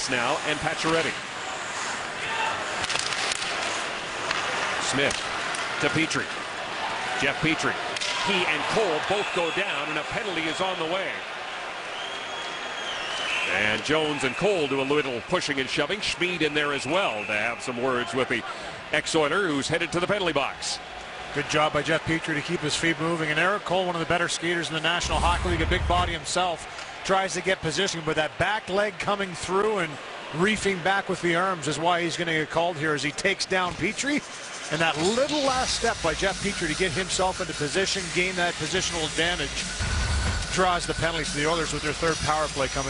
ice now, and Pacioretty. Smith to Petrie. Jeff Petrie. He and Cole both go down, and a penalty is on the way. And Jones and Cole do a little pushing and shoving. Schmid in there as well to have some words with the ex-Oiler who's headed to the penalty box. Good job by Jeff Petrie to keep his feet moving. And Eric Cole, one of the better skaters in the National Hockey League, a big body himself, tries to get position, but that back leg coming through and reefing back with the arms is why he's going to get called here as he takes down Petrie. And that little last step by Jeff Petrie to get himself into position, gain that positional advantage, draws the penalty to the Oilers with their third power play coming.